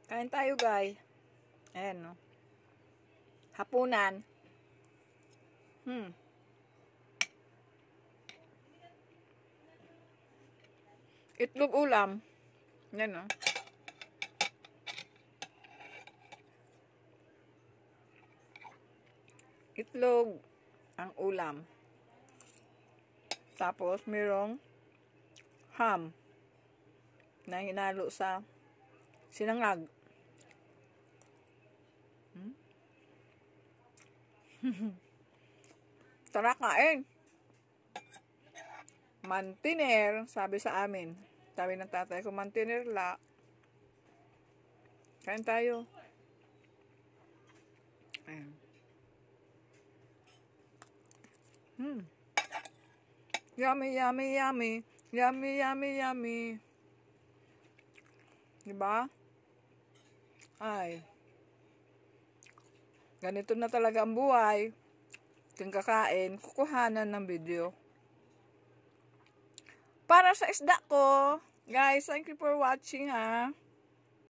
Kain tayo, guys. Ayan, no. Hapunan. Itlog ulam. Yan, no. Itlog ang ulam. Tapos, mayroong ham na hinalo sa sinangag. Tara, kain. Mantiner, sabi sa amin. Sabi ng tatay ko, mantiner la. Kain tayo. Ayan. Yummy, yummy, yummy. Yummy, yummy, yummy. Diba? Ay. Ganito na talaga ang buhay. Kung kakain, kukuhanan ng video. Para sa isda ko, guys, thank you for watching, ha.